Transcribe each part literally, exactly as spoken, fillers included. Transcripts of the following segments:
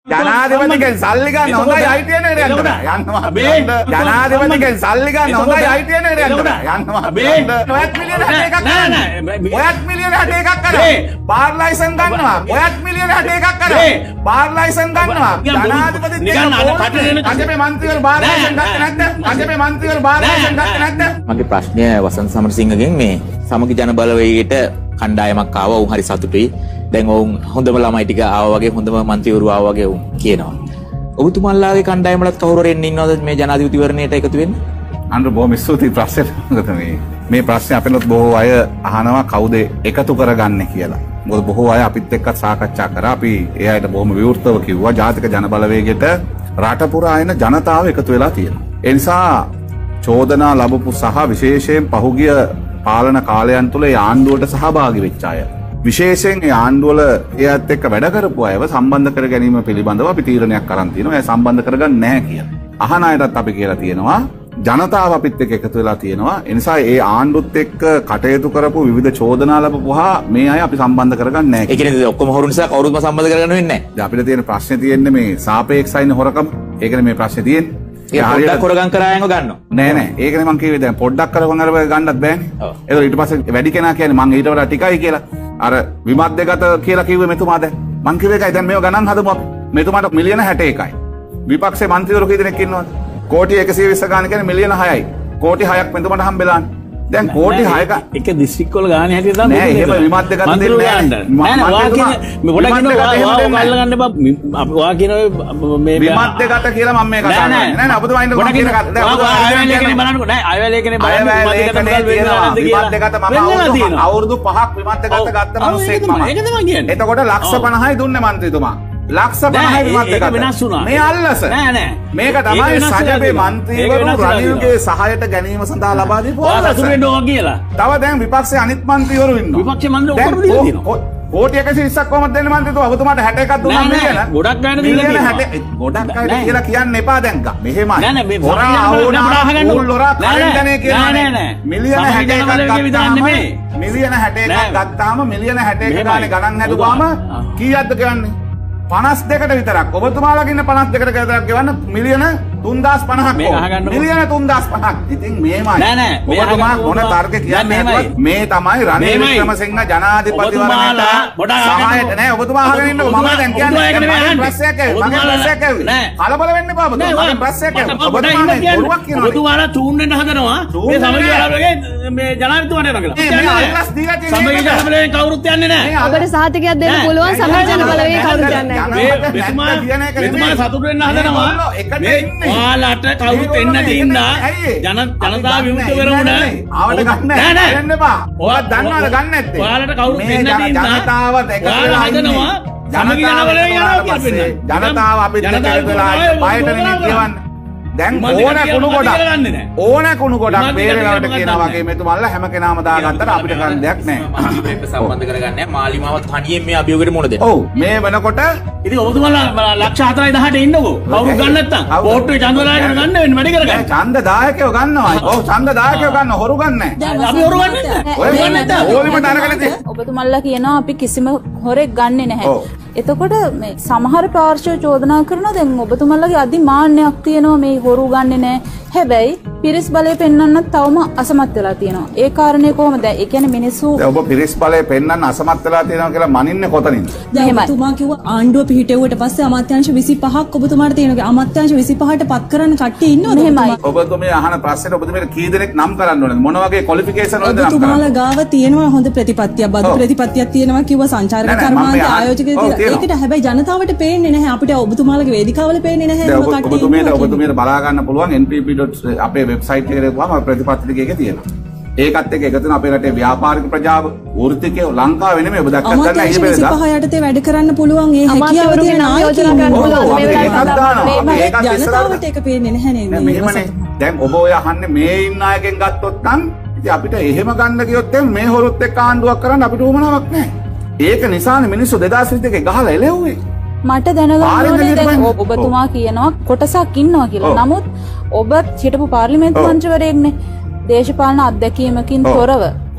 ජනාධිපතිගෙන් සල්ලි ගන්න හොඳයි අයිතිය නේද යන්න. යන්නවා. ජනාධිපතිගෙන් සල්ලි ගන්න හොඳයි අයිතිය නේද යන්න. යන්නවා. ඔයත් මිලියන හැට එකක් කරා. ඔයත් මිලියන හැට එකක් කරා. බාර් ලයිසන් ගන්නවා. ඔයත් මිලියන හැට එකක් කරා. බාර් ලයිසන් ගන්නවා. ජනාධිපතිත් නිකන් අර කටේ අජපේ මන්ත්‍රීවරු බාර් ලයිසන් ගත්තේ නැද්ද? අජපේ මන්ත්‍රීවරු බාර් ලයිසන් ගත්තේ නැද්ද? මගේ ප්‍රශ්නය වසන්ත සමරසිංහගෙන් මේ සමගි ජන බලවේගයට කණ්ඩායමක් ආවා. උන් හරි සතුටුයි. දැන් ඔවුන් හොඳම ළමයි ටික ආවා වගේ හොඳම මන්ත්‍රීවරු ආවා වගේ උන් කියනවා. ඔබතුමාලාගේ කණ්ඩායමලත් කවුරු හරි ඉන්නවද මේ ජනාධිපතිවරණයට එකතු වෙන්න? අnder බොහොම ස්තුතියි ප්‍රශ්නෙට. මොකද මේ මේ ප්‍රශ්නේ අපිටත් බොහෝ අය අහනවා කවුද එකතු කරගන්නේ කියලා. මොකද බොහෝ අය අපිත් එක්ක සාකච්ඡා කරා. අපි ඒ අයට බොහොම විවෘතව කිව්වා ජාතික ජන බලවේගයට රට පුරා එන ජනතාව එකතු වෙලා තියෙනවා. ඒ නිසා චෝදනා ලැබපු සහ විශේෂයෙන් පහුගිය පාලන කාලයන් තුළ ඒ ආණ්ඩුවට සහභාගී වෙච්ච අය විශේෂයෙන් ඒ ආණ්ඩුවල එයත් එක්ක වැඩ කරපු අයව සම්බන්ධ කර ගැනීම පිළිබඳව අපි තීරණයක් අරන් තියෙනවා. ඒ සම්බන්ධ කරගන්න නැහැ කියලා. අහන අයටත් අපි කියලා තියෙනවා ජනතාව අපිත් එක්ක එකතු වෙලා තියෙනවා. ඒ නිසා ඒ ආණ්ඩුත් එක්ක කටයුතු කරපු විවිධ චෝදනා ලැබපුවා මේ අය අපි සම්බන්ධ කරගන්නේ නැහැ. ඒ කියන්නේ ඔක්කොම හොරු නිසා කවුරුත්ම සම්බන්ධ කරගන්න වෙන්නේ නැහැ. දැන් අපිට තියෙන ප්‍රශ්නේ තියෙන්නේ මේ සාපේක්ෂයින හොරකම. ඒකනේ මේ ප්‍රශ්නේ තියෙන්නේ. ඒ පොඩ්ඩක් කරගම් කරායන්ව ගන්නවා. නෑ නෑ ඒකනේ මං කිව්වේ දැන් පොඩ්ඩක් කරගම් අර ගන්නත් බෑනේ. ඔව්. ඒක ඊට පස්සේ වැඩි කෙනා කියන්නේ මං ඊට වඩා ටිකයි කියලා. අර විමද්දගත කියලා කිව්වේ මෙතුමා දැන්. මං කිව්වේ ඒකයි දැන් මේව ගණන් හදමු අපි. මෙතුමාට මිලියන හැට එකයි. විපක්ෂේ මන්ත්‍රීවරු කී දෙනෙක් ඉන්නවද? කෝටි එකසිය විස්ස ගන්න කියන්නේ මිලියන හයයි. කෝටි හයක් මෙතුමාට හම්බෙලානේ. දැන් කෝටි හයක එක දිස්ත්‍රික් වල ගානේ හැටියට තමයි නෑ එහෙම විමද්දගත දෙන්නේ නෑ. නෑ නෑ වා කියන මේ පොඩක් ඉන්න වා අල්ල ගන්න බා අපි වා කියන මේ විමද්දගත කියලා මම මේ කතා කරන්නේ. නෑ නෑ ඔබතුමා ඉන්න කොහොමද කියන කතා. දැන් ඔබතුමා ආයවැල් එකනේ බලන්නකො නෑ ආයවැල් එකනේ බලන්න විමද්දගත මම අවුරුදු පහක් විමද්දගත ගත්ත මිනිස්සෙක් මම. ඒක තමයි කියන්නේ. එතකොට ලක්ෂ පනහයි දුන්නේ මන්ත්‍රීතුමා. ලක්ෂ පනහයි විමද්දගත. වෙනස් වුණා. මේ අල්ලස. නෑ නෑ. මේක තමයි සජබේ මන්ත්‍රීවරු රනිල්ගේ සහායට ගැනීම සඳහා ලබා දීපු අල්ලස. කියලා. තව දැන් විපක්ෂයේ අනිත් මන්ත්‍රීවරු ඉන්නවා. විපක්ෂයේ මන්ත්‍රී ඔක්කොම දීලා තියෙනවා. කෝටි එකසිය විස්සක් කොහමද දෙන්නේ මන්ත්‍රීතුමා? ඔබතුමාට හැට එකක් දුන්නා මිලියන. ගොඩක් ගන්න දීලා තියෙනවා. ගොඩක් අයට කියලා කියන්න එපා දැන්. මෙහෙමයි. නෑ නෑ මේ හොරා ආවුනා ඌල් හොරා කරින්දනේ කියනවා. නෑ නෑ මිලියන හැට එකක් ගත්තාම මිලියන හැට එකක් ගත්තාම මිලියන හැට එක ගානේ ගණන් හැදුවාම කීයක්ද කියන්නේ? පනස් දෙකට විතරක්. ඔබතුමාලාගේ ඉන්න පනස් දෙකට විතරක් ගෙවන්න මිලියන තුන්දාස් පනහක්. මිලියන තුන්දාස් පනහක්. ඉතින් මේමයි. නෑ නෑ ඔබතුමා මොන තර්ක කියන්නේ මේ තමයි රනිල් වික්‍රමසිංහ ජනාධිපතිවරණයට සහායට නෑ. ඔබතුමා අහගෙන ඉන්නකො මම දැන් කියන්නේ මගේ ප්‍රශ්නයක් ඇවිත් මගේ ප්‍රශ්නයක් ඇවිත් කලබල වෙන්න එපා ඔබතුමා. මගේ ප්‍රශ්නයක් ඇවිත් ඔබතුමා මේ බොරුවක් කියනවා. ඔබතුමාලා චූන් වෙන්න හදනවා මේ සමගියාලගේ මේ ජනාධිපතිවරණයට නගලා. මේ අල්ලස් දීලා තියෙන්නේ සමගි ජනබලයෙන් කවුරුත් යන්නේ නෑ. අපිට සහතිකයක් දෙන්න පුළුවන් සමගි ජනබලයෙන් කවුරුත් යන්නේ නෑ. මෙතුමා මෙතුමා සතුට වෙන්න හදනවා. ඔයාලට කවුරුත් එන්න දෙන්නා ජන ජනතා විමුක්ති වෙරමුණ ආවට ගන්න නෑ යන්න එපා. ඔයා දන්නවද ගන්න නැත්තේ? ඔයාලට කවුරුත් එන්න දෙන්නා ජනතාවත් එකතු වෙලා හදනවා. සමගි ජනබලයෙන් යනවා කියලා පෙන්නන්න. ජනතාව අපිත් එක්ක එකතු වෙලා බයට නෙමෙයි කියවන්නේ. දැන් ඕන කුණු ගොඩක් ඕන කුණු ගොඩක් බේරලවට කියනවා වගේ මෙතුමල්ලා හැම කෙනාම දාගත්තට අපිට කරන්න දෙයක් නැහැ. මේක සම්බන්ධ කරගන්නේ මාලිමාවත් තනියෙන් මේ අභියෝගයට මුහුණ දෙන්න. ඔව් මේ වෙනකොට ඉතින් ඔබතුමාලා ලක්ෂ හතරයි දහයට ඉන්නකෝ. කවුරු ගන්න නැත්තම් වෝට්ටුවේ ඡන්දදායකයෝ ගන්න වෙන්නේ වැඩි කරගන්න. ඡන්ද දායකයෝ ගන්නවා. ඔව් ඡන්ද දායකයෝ ගන්න හොරු ගන්න නැහැ. අපි හොරු ගන්න නැහැ. ඔය ගන්න නැත්තම් ඕලිමට අරගෙන තියෙන්නේ. ඔබතුමාලා කියනවා අපි කිසිම හොරෙක් ගන්නෙ නැහැ. එතකොට මේ සමහර පාර්ශ්ව චෝදනා කරනවා දැන් ඔබතුමාලගේ අධිමාන්‍යයක් තියෙනවා මේ හොරු ගන්නෙ නැහැ. හැබැයි පිරිස් බලය පෙන්වන්නත් තවම අසමත් වෙලා තියෙනවා. ඒ කාරණේ කොහොමද? ඒ කියන්නේ මිනිස්සු දැන් ඔබ පිරිස් බලය පෙන්වන්න අසමත් වෙලා තියෙනවා කියලා මනින්නේ කොතනින්ද? දැන් ඔබතුමා කිව්වා ආණ්ඩුව පිහිටෙව්වට පස්සේ අමාත්‍යාංශ විසිපහක් ඔබතුමාට තියෙනවා. අමාත්‍යාංශ විසිපහට පත් කරන්න කට්ටිය ඉන්නවද? එහෙමයි. ඔබතුමේ අහන ප්‍රශ්නෙට ඔබතුමේට කී දෙනෙක් නම් කරන්න ඕනද? මොන වගේ ක්වොලිෆිකේෂන් වලද නම් කරන්නේ? ඔබතුමාලා ගාව තියෙනවා හොඳ ප්‍රතිපත්තියක්. බදු ප්‍රතිපත්තියක් තියෙනවා කිව්වා සංචාරක කර්මාන්ත ආයෝජකයෙක්. ඒකට හැබැයි ජනතාවට පේන්නේ නැහැ. අපිට ඔබතුමාලගේ වේදිකාවල පේන්නේ නැහැ. ඔබතුමේට ඔබතුමේට බලා ගන්න පුළුවන් N P P අපේ වෙබ්සයිට් එකේ ගිහම ප්‍රතිපත්ති ටික තියෙනවා. ඒකත් එක්ක එකතු වෙන අපේ රටේ ව්‍යාපාරික ප්‍රජාව වෘත්තිකයෝ ලංකාවේ නෙමෙයි ඔබ දැක්කත් ගන්න ඊ බෙදලා අමාත්‍යාංශ යටතේ වැඩ කරන්න පුළුවන් ඒ හැකියාව තියෙන ආයෝජන කරන්න පුළුවන් මේක ජනතාවට ඒක පේන්නේ නැහැ නේද? මෙහෙමනේ. දැන් ඔබ ඔය අහන්නේ මේ ඉන්න අයගෙන් ගත්තොත් නම් ඉතින් අපිට එහෙම ගන්න ගියොත් මේ හොරුත් එක්ක ආණ්ඩුවක් කරන්න අපිට උවමනාවක් නැහැ. ඒක නිසානේ මිනිස්සු දෙදාස් විසි දෙකේ ගහලා එළෙව්වේ. මට දැනගන්න ඕනේ දැන් ඔබතුමා කියනවා කොටසක් ඉන්නවා කියලා. නමුත් ඔබ හිටපු පාර්ලිමේන්තු මන්ත්‍රීවරයෙක්නේ. දේශපාලන අත්දැකීමකින් තොරව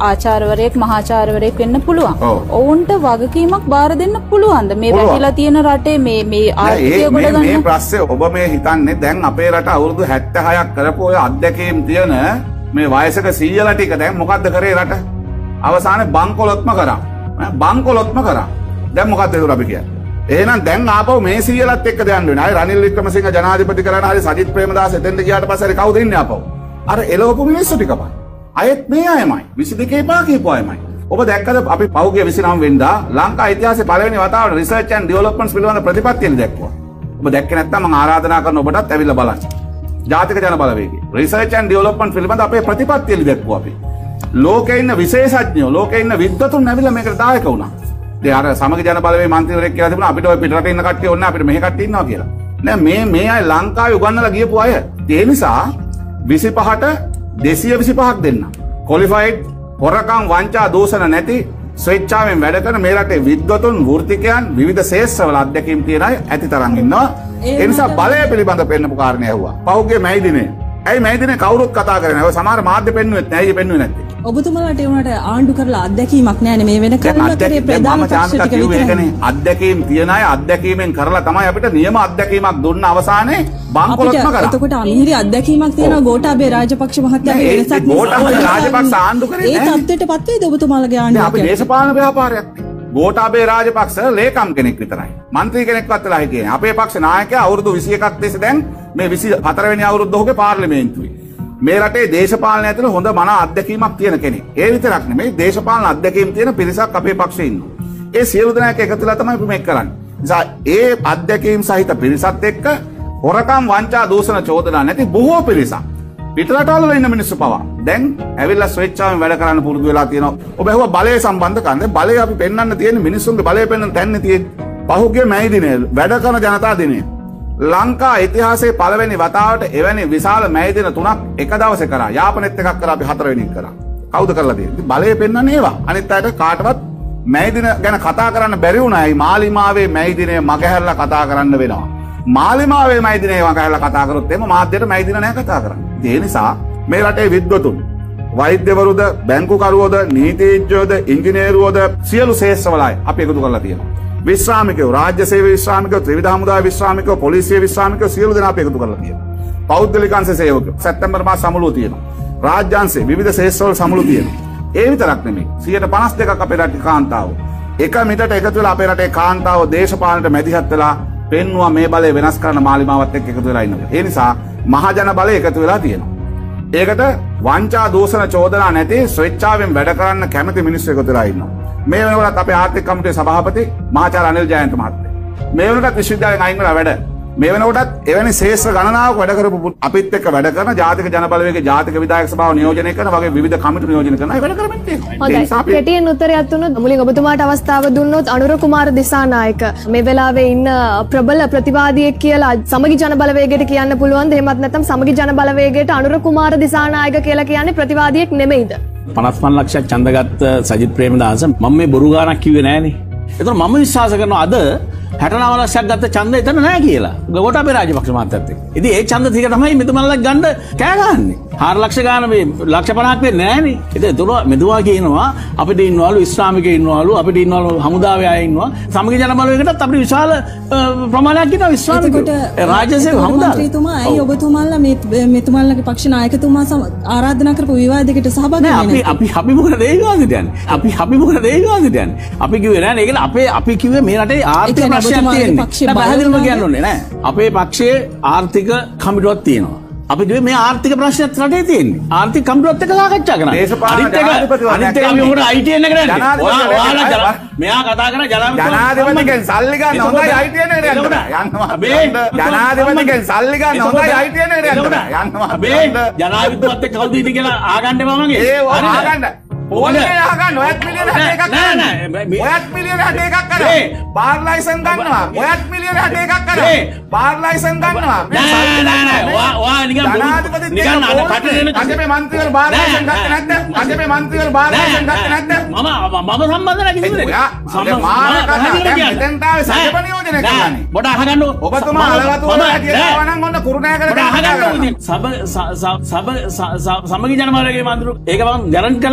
ආචාර්යවරයෙක් මහාචාර්යවරයෙක් වෙන්න පුළුවන්. ඔවුන්ට වගකීමක් බාර දෙන්න පුළුවන්ද මේ වැටිලා තියෙන රටේ මේ මේ ආර්ථිකය ගොඩ ගන්න? මේ ප්‍රශ්නේ ඔබ මේ හිතන්නේ දැන් අපේ රට අවුරුදු හැත්තෑහයක් කරපු ඔය අත්දැකීම් තියෙන මේ වයසක සීයලා ටික දැන් මොකද්ද කරේ රට? අවසානයේ බංකොලොත්ම කරා. බංකොලොත්ම කරා. දැන් මොකද්ද ඒක අපි කියන්නේ? එහෙනම් දැන් ආපහු මේ සීයලත් එක්ක දැන් වෙනවා. අය රනිල් වික්‍රමසිංහ ජනාධිපති කරන හරි සජිත් ප්‍රේමදාස එතෙන්ට ගියාට පස්සේ හරි කවුද ඉන්නේ ආපහු? අර එළවපු මිනිස්සු ටික පහ. අයත් මේ අයමයි. විසි දෙකේ පහ කියපු අයමයි. ඔබ දැක්කද අපි පහුගිය විසි නවය වෙනිදා ලංකා ඉතිහාසයේ පළවෙනි වතාවට රිසර්ච් ඇන්ඩ් ඩෙවලොප්මන්ට්ස් පිළිබඳ ප්‍රතිපත්තිය දැක්වුවා. ඔබ දැක්කේ නැත්නම් මම ආරාධනා කරන ඔබටත් ඇවිල්ලා බලන්න. ජාතික ජන බලවේගය රිසර්ච් ඇන්ඩ් ඩෙවලොප්මන්ට් පිළිබඳ අපේ ප්‍රතිපත්තිය දැක්වුවා අපි. ලෝකේ ඉන්න විශේෂඥයෝ, ලෝකේ ඉන්න විද්වතුන් ඇවිල්ලා මේකට දායක වුණා. ඒ අර සමගි ජන බලවේගයේ මන්ත්‍රීවරයෙක් කියලා තිබුණා අපිට ඔය පිටරට ඉන්න කට්ටිය ඕනේ අපිට මෙහෙ කට්ටිය ඉන්නවා කියලා. නෑ මේ මේ අය ලංකාවේ උගන්වලා ගියපු අය. ඒ නිසා විසිපහට දෙසිය විසිපහක් දෙන්න. ක්වොලිෆයිඩ් හොරකම් වංචා දූෂණ නැති ස්වේච්ඡාවෙන් වැඩ කරන මේ රටේ විද්වතුන් වෘත්තිකයන් විවිධ ශේෂ්ත්‍රවල අධ්‍යක්ීම් තියන අය ඇති තරම් ඉන්නවා. ඒ නිසා බලය පිළිබඳ පෙන්නපු කාරණේ ඇහුවා. පහුගිය මැයි දිනේ. ඇයි මැයි දිනේ කවුරුත් කතා කරන්නේ නැහැ. ඔය සමහර මාධ්‍ය පෙන්නුවෙත් නැහැ. ඇයි පෙන්නුවේ නැත්තේ? ඔබතුමාලට ඒ වුණාට ආණ්ඩු කරලා අත්දැකීමක් නැහැනේ මේ වෙන කරලා කරේ ප්‍රධාන පක්ෂ ටික විතරයි. අත්දැකීම් තියන අය අත්දැකීමෙන් කරලා තමයි අපිට නියම අත්දැකීමක් දුන්න අවසානයේ බංකොලොත්ම කරා. එතකොට අමිහිරි අත්දැකීමක් තියෙනවා ගෝඨාභය රාජපක්ෂ මහත්තයාගේ වෙනසක් නිසා. ගෝඨාභය රාජපක්ෂ ආණ්ඩු කරේ නැහැ. ඒ තත්ත්වයටපත් වේද ඔබතුමාලගේ ආණ්ඩුව? අපි දේශපාලන ව්‍යාපාරයක්. ගෝඨාභය රාජපක්ෂ ලේකම් කෙනෙක් විතරයි. മന്ത്രി කෙනෙක්වත් වෙලා හිටියේ නැහැ. අපේ පක්ෂ නායකයා අවුරුදු විසි එකක් තිස්සේ දැන් මේ විසි හතර වෙනි අවුරුද්ද ඔහුගේ පාර්ලිමේන්තුවේ. මේ රටේ දේශපාලනය ඇතුළේ හොඳ මන අත්දැකීමක් තියෙන කෙනෙක්. ඒ විතරක් නෙමෙයි දේශපාලන අත්දැකීම් තියෙන පිරිසක් අපේ පක්ෂේ ඉන්නවා. ඒ සියලු දෙනා එකතු වෙලා තමයි අපි මේක කරන්නේ. නිසා ඒ අත්දැකීම් සහිත පිරිසත් එක්ක හොරකම් වංචා දූෂණ චෝදනා නැති බොහෝ පිරිසක් පිටරටවල ඉන්න මිනිස්සු පවා දැන් ඇවිල්ලා ස්වේච්ඡාවෙන් වැඩ කරන්න පුරුදු වෙලා තියෙනවා. ඔබ ඇහුවා බලය සම්බන්ධ කරන්නේ. බලය අපි පෙන්වන්න තියෙන මිනිස්සුන්ගේ බලය පෙන්වන්න තැන්නේ තියෙන්නේ. පහුගිය මැයි දිනේ වැඩ කරන ජනතා දිනේ ලංකා ඉතිහාසයේ පළවෙනි වතාවට එවැනි විශාල මැයි දින තුනක් එක දවසේ කරා. යාපනයේත් එකක් කරා අපි හතරවෙනි එක කරා. කවුද කරලා තියෙන්නේ? බලය පෙන්වන්නේ ඒවා. අනිත් අයට කාටවත් මැයි දින ගැන කතා කරන්න බැරි වුණායි. මාලිමාවේ මැයි දිනේ මගහැරලා කතා කරන්න වෙනවා. මාලිමාවේ මැයි දිනේ මගහැරලා කතා කරොත් එimhe මාධ්‍යයට මැයි දින නෑ කතා කරන්නේ. ඒ නිසා මේ රටේ විද්වතුන් වෛද්‍යවරුද, බැංකුකරුවෝද, නීතිඥයෝද, ඉංජිනේරුවෝද සියලු ශේෂ්ත්‍රවලයි අපි එකතු කරලා තියෙනවා. විශ්‍රාමිකයෝ, රාජ්‍ය සේවයේ විශ්‍රාමිකයෝ, ත්‍රිවිධ හමුදාවේ විශ්‍රාමිකයෝ, පොලිසියේ විශ්‍රාමිකයෝ සියලු දෙනා අපි එකතු කරලා තියෙනවා. පෞද්ගලික අංශ සේවකයෝ සැප්තැම්බර් මාස සමුළුව තියෙනවා. රාජ්‍යාංශේ විවිධ ශේෂ්ත්‍රවල සමුළු තියෙනවා. ඒ විතරක් නෙමෙයි සියයට පනස් දෙකක් අපේ රටේ කාන්තාවෝ එක මිටට එකතු වෙලා අපේ රටේ කාන්තාවෝ දේශපාලනයට මැදිහත් වෙලා පෙන්නවා මේ බලය වෙනස් කරන මාලිමාවත් එක්ක එකතු වෙලා ඉන්නවා. ඒ නිසා මහජන බලය එකතු වෙලා තියෙනවා. ඒකට වංචා දූෂණ චෝදනා නැති ස්වේච්ඡාවෙන් වැඩ කරන්න කැමති මිනිස්සු එකතු වෙලා ඉන්නවා. මේ වෙනකොට අපේ ආර්ථික කමිටුවේ සභාපති මහාචාර්ය අනිල් ජයන්ත මහත්මයා. මේ වෙනකොට විශ්වවිද්‍යාලයෙන් අයින් වෙලා වැඩ. මේ වෙනකොටත් එවැනි ශේෂ්ත්‍ර ගණනාවක් වැඩ කරපු අපිත් එක්ක වැඩ කරන ජාතික ජන බලවේගයේ ජාතික විධායක සභාව නියෝජනය කරන වගේ විවිධ කමිටු නියෝජනය කරන අය වැඩ කරමින් තියෙනවා. හොඳයි. කෙටියෙන් උත්තරයක් දුන්නොත් මුලින් ඔබතුමාට අවස්ථාව දුන්නොත් අනුර කුමාර දිසානායක මේ වෙලාවේ ඉන්න ප්‍රබල ප්‍රතිවාදියෙක් කියලා සමගි ජන බලවේගයට කියන්න පුළුවන්ද? එහෙමත් නැත්නම් සමගි ජන බලවේගයට අනුර කුමාර දිසානායක කියලා කියන්නේ ප්‍රතිවාදියෙක් නෙමෙයිද? පනස් පහ ලක්ෂයක් ඡන්දගත් සජිත් ප්‍රේමදාස මම මේ බොරු ගානක් කිව්වේ නෑනේ. ඒතර මම විශ්වාස කරනවා අද හැටනව ලක්ෂයක් ගත්ත ඡන්ද එතන නෑ කියලා. ගෝඨාභය රාජපක්ෂ මහත්තයත් එක්ක. ඉතින් ඒ ඡන්ද ටික තමයි මෙතුමන්ලා ගන්න කෑ ගහන්නේ. හාර ලක්ෂ ගාන මේ ලක්ෂ පනහක් වෙන්නේ නෑනේ. ඉතින් ඒතර මෙතුමා කියනවා අපිට ඉන්නවලු ඉස්ලාමිකයෝ ඉන්නවලු අපිට ඉන්නවලු හමුදාවේ අය ඉන්නවා. සමගි ජන බලවේගයටත් අපිට විශාල ප්‍රමාණයක් ඉන්නවා ඉස්ලාමිකයෝ. ඒ රාජ්‍ය සේවක හමුදාව. මන්ත්‍රීතුමා ඇයි ඔබතුමාලා මේ මෙතුමන්ලාගේ පක්ෂ නායකතුමා ආරාධනා කරපු විවාදයකට සහභාගී වෙන්නේ? අපි අපි අපි මොකද ඒ විවාදෙට යන්නේ? අපි අපි මොකද ඒ විවාදෙට යන්නේ? අපි කිව්වේ නෑනේ. ඒක අපේ අපි කිව්වේ මේ රටේ ආර්ථික ප්‍රශ්නයක් තියෙන්නේ. පැහැදිලිවම කියන්න ඕනේ නෑ. අපේ පක්ෂයේ ආර්ථික කමිටුවක් තියෙනවා. අපි කිව්වේ මේ ආර්ථික ප්‍රශ්නයක් රටේ තියෙන්නේ. ආර්ථික කමිටුවත් එක්ක සාකච්ඡා කරන්න. අනිත් එක අනිත් එක අපි මොකද I T එන්න කරන්නේ? ඔයාලා මෙයා කතා කරන ජනාධිපතිගෙන් සල්ලි ගන්න හොඳයි I T එන්න යනවා. යනවා. ජනාධිපතිගෙන් සල්ලි ගන්න හොඳයි I T එන්න යනවා. යනවා. මේ ජනාධිපතිත් එක්ක කවුද ඉන්නේ කියලා ආගන්න එපා මගේ. ඒ ආගන්න. ඕනේ අහගන්න ඔයත් මිලියන හැට එකක් නෑ නෑ ඔයත් මිලියන හැට එකක් කරා බාර් ලයිසන් ගන්නවා ඔයත් මිලියන හැට එකක් කරා බාර් ලයිසන් ගන්නවා නෑ නෑ නෑ ඔයා ඔයා නිකන් නිකන් අර කටේ අජපේ මන්ත්‍රීවරු බාර් ලයිසන් ගත්තේ නැද්ද අජපේ මන්ත්‍රීවරු බාර් ලයිසන් ගත්තේ නැද්ද මම මම සම්බන්ධ නැහැ කිසිම දෙයක් මාන කතා දැන් මෙතෙන්ට ආවේ සජප නියෝජනය කරන්නේ බොඩ අහගන්න ඔබතුමා අලවතු වල හැටියට ආව නම් ඔන්න කුරුණෑ කරගෙන අහගන්න සබ සබ සමගි ජනමාලගේ මන්ත්‍රී ඒක මම ගැරන්ටි කරලා කියනවා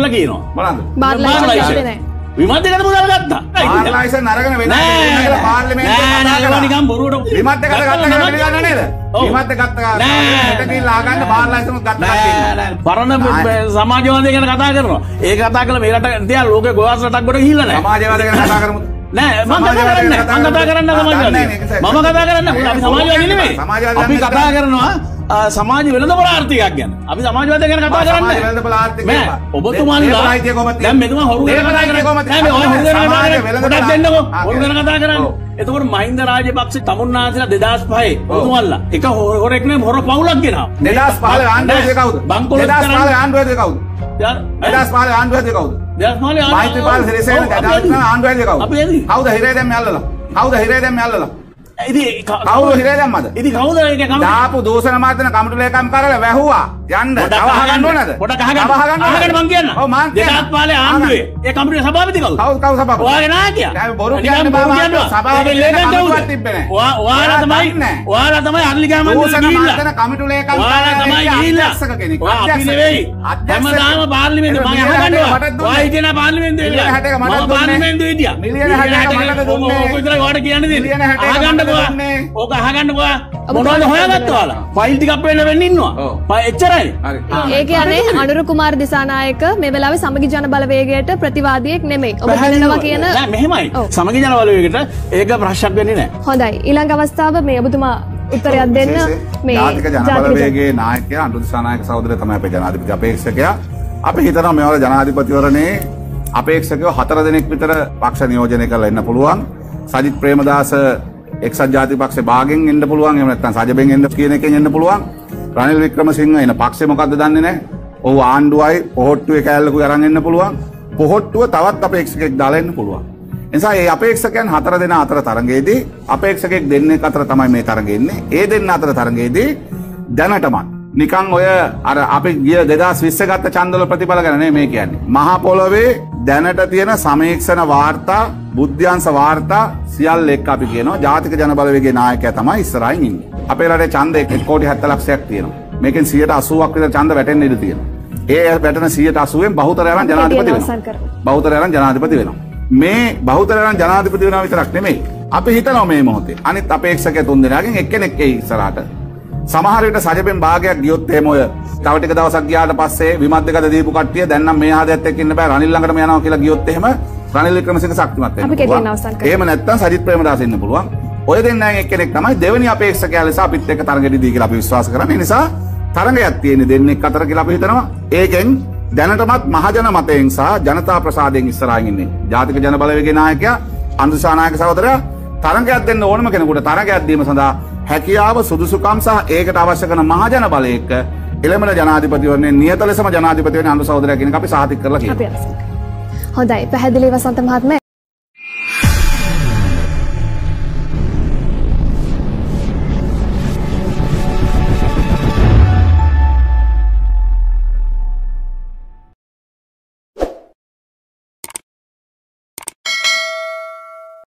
මොනවාද? බාර් ලයිසන්ස් ගත්තේ නැහැ. විමත් එකද මුදල් ගත්තා. බාර් ලයිසන්ස් අරගෙන වෙන දෙයක් පාර්ලිමේන්තුවේ නෑ නෑ නිකන් බොරුවට විමත් එක ගත්තා කියලා පිළිගන්න නේද? විමත් එක ගත්තා. හෙට ගිහිල්ලා අහගන්න බාර් ලයිසන්ස් ගත්තා නෑ පරණ සමාජවාදය ගැන කතා කරනවා. ඒක කතා කළා මේ රට තියා ලෝකේ ගොඩාක් රටක් ගොඩ ගිහිල්ලා නෑ. සමාජවාදය ගැන කතා කරමු. නෑ මම කතා කරන්නේ මම කතා කරන්නේ සමාජවාදය. මම කතා කරන්නේ අපි සමාජවාදී නෙමෙයි. අපි කතා කරනවා සමාජ වෙළඳ ආර්ථිකයක් ගැන. අපි සමාජවාදය ගැන කතා කරන්නේ. සමාජ වෙළඳ ආර්ථිකය. ඔබතුමාලා දැන් මෙතුමා හොරු ගැන කතා කරන්නේ. නෑ මේ ඔය හොරු ගැන කතා කරන්නේ. පොඩක් දෙන්නකෝ. හොරු ගැන කතා කරන්නේ. එතකොට මහින්ද රාජපක්ෂ තමුන්නාන්සලා දෙදාස් පහේ ඔබතුමාලා එක හොරෙක් නේ හොර පවුලක් ගෙනාවා. දෙදාස් පහේ ආණ්ඩුවේ කවුද? දෙදාස් පහේ ආණ්ඩුවේ කවුද? දෙදාස් පහේ ආණ්ඩුවේ කවුද? දෙදාස් පහේ මෛත්‍රීපාල සිරිසේන දෙදාස් ආණ්ඩුවේ කවුද? අපි එන්නේ. කවුද හිරේ දැම්මේ අල්ලලා? කවුද හිරේ දැම්මේ අල්ලලා? ඉතින් කවුද හිරේ දැම්මද? ඉතින් කවුද ඒක කවුද? දාපු දූෂණ මාර්ධන කමිටු ලේකම් කරලා වැහුවා. යන්න. තව අහගන්න ඕනද? පොඩක් අහගන්න. අහගන්න මං කියන්න. ඔව් මං කියන්න. දෙදාස් පහේ ආණ්ඩුවේ ඒ කමිටුවේ සභාපති කවුද? කවුද කවුද සභාපති? ඔයාගේ නායකයා. දැන් බොරු කියන්නේ බා සභාපති ලේකම් කවුද තිබ්බේ නැහැ. ඔයාලා තමයි ඔයාලා තමයි අර්ලිගා මන්දිර දූෂණ ගිහිල්ලා. මාර්ධන කමිටු ලේකම් ඔයාලා තමයි ගිහිල්ලා. අධ්‍යක්ෂක කෙනෙක්. අපි නෙවෙයි. හැමදාම පාර්ලිමේන්තුවේ මම අහගන්නවා. ඔයා හිටියන පාර්ලිමේන්තුවේ මිලියන හැටක මට දුන්නේ. මම පාර්ලිමේන්තුවේ හිටියා. මිලියන හැටක මට දුන්නේ. ඔක විතරයි ඔයාලට කියන්න මිලියන දෙන්නේ. හැටක අහගන්නකෝ. දුන්නේ. ඕක අහගන්නකෝ. මොනවද හොයාගත්තා ඔයාලා? ෆයිල් ටිකක් වෙන්න වෙන්න ඉන්නවා. ඔව්. එච්චරයි. හරි. ඒ කියන්නේ අනුර කුමාර දිසානායක මේ වෙලාවේ සමගි ජන බලවේගයට ප්‍රතිවාදියෙක් නෙමෙයි. ඔබ කියනවා කියන නෑ මෙහෙමයි. සමගි ජන බලවේගයට ඒක ප්‍රශ්නයක් වෙන්නේ නෑ. හොඳයි. ඊළඟ අවස්ථාව මේ ඔබතුමා උත්තරයක් දෙන්න මේ ජාතික ජන බලවේගයේ නායකයා අනුර දිසානායක සහෝදරයා තමයි අපේ ජනාධිපති අපේක්ෂකයා. අපි හිතනවා මේවල ජනාධිපතිවරණේ අපේක්ෂකයෝ හතර දෙනෙක් විතර පක්ෂ නියෝජනය කරලා එන්න පුළුවන්. සජිත් ප්‍රේමදාස එක්සත් ජාතික පක්ෂේ භාගෙන් එන්න පුළුවන්. එහෙම නැත්නම් සජබෙන් එන්න කියන එකෙන් එන්න පුළුවන්. රනිල් වික්‍රමසිංහ එන පක්ෂේ මොකද්ද දන්නේ නැහැ. ඔව් ආණ්ඩුවයි පොහොට්ටුවේ කෑල්ලකුයි අරන් එන්න පුළුවන්. පොහොට්ටුව තවත් අපේක්ෂකෙක් දාලා එන්න පුළුවන්. එනිසා මේ අපේක්ෂකයන් හතර දෙනා අතර තරඟයේදී අපේක්ෂකෙක් දෙන්නෙක් අතර තමයි මේ තරඟය ඉන්නේ. ඒ දෙන්න අතර තරඟයේදී දැනටමත් නිකන් ඔය අර අපි ගිය දෙදාස් විස්ස ගත්ත ඡන්දවල ප්‍රතිඵල ගැන නෙමෙයි මේ කියන්නේ. මහා පොළොවේ දැනට තියෙන සමීක්ෂණ වාර්තා, බුද්ධ්‍යංශ වාර්තා සියල්ල එක්ක අපි කියනවා ජාතික ජන බලවේගයේ නායකයා තමයි ඉස්සරහින් ඉන්නේ. අපේ රටේ ඡන්ද එක කෝටි හැත්තෑ ලක්ෂයක් තියෙනවා. මේකෙන් සියයට අසූවක් විතර ඡන්ද වැටෙන්න ඉඩ තියෙනවා. ඒ වැටෙන සියයට අසූවෙන් බහුතරය අරන් ජනාධිපති වෙනවා. බහුතරය අරන් ජනාධිපති වෙනවා. මේ බහුතරය අරන් ජනාධිපති වෙනවා විතරක් නෙමෙයි. අපි හිතනවා මේ මොහොතේ අනිත් අපේක්ෂක තුන් දෙනාගෙන් එක්කෙනෙක් එයි ඉස්සරහට. සමහර විට සජබෙන් භාගයක් ගියොත් එහෙම ඔය තව ටික දවසක් ගියාට පස්සේ විමත් දෙකද දීපු කට්ටිය දැන් නම් මේ ආදයත් එක්ක ඉන්න බෑ රනිල් ළඟටම යනවා කියලා ගියොත් එහෙම රනිල් වික්‍රමසිංහ ශක්තිමත් වෙන්න පුළුවන්. එහෙම නැත්නම් සජිත් ප්‍රේමදාස ඉන්න පුළුවන්. ඔය දෙන්නාගෙන් එක්කෙනෙක් තමයි දෙවෙනි අපේක්ෂකයා ලෙස අපිත් එක්ක තරඟෙදී කියලා අපි විශ්වාස කරන්නේ. ඒ නිසා තරඟයක් තියෙන දෙන්නෙක් අතර කියලා අපි හිතනවා. ඒකෙන් දැනටමත් මහජන මතයෙන් සහ ජනතා ප්‍රසාදයෙන් ඉස්සරහින් ඉන්නේ ජාතික ජන බලවේගයේ නායකයා අනුර දිසානායක සහෝදරයා තරඟයක් දෙන්න ඕනම කෙනෙකුට තරඟයක් දීම සඳහා හැකියාව සුදුසුකම් සහ ඒකට අවශ්‍ය කරන මහජන බලය එක්ක එළමෙන ජනාධිපතිවරණයේ නියත ලෙසම ජනාධිපති වෙන අනුර සහෝදරයා කියන එක අපි සාතික කරලා කියනවා. හොඳයි පැහැදිලි වසන්ත මහත්මයා